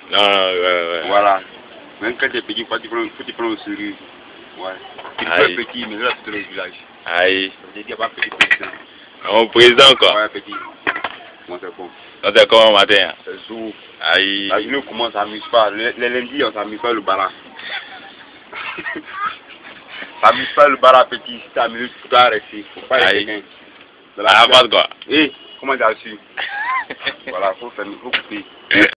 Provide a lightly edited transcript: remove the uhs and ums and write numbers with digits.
Non, ouais. Voilà. Même quand tu es petit, faut tu prends au sérieux. Ouais. Tu es petit, mais là, c'est le village. Aïe. Je dis pas petit président. Mon président, quoi. Ouais, petit. Comment c'est bon? Ça, c'est comment matin? C'est jour. Aïe. La journée commence, on s'amuse pas. Les lundis, on s'amuse pas le bara. S'amuse pas le bara petit. Si t'amuses, tu dois rester. Faut pas rester quelqu'un. Ah, pas de quoi. Comment tu as su? Voilà, faut couper.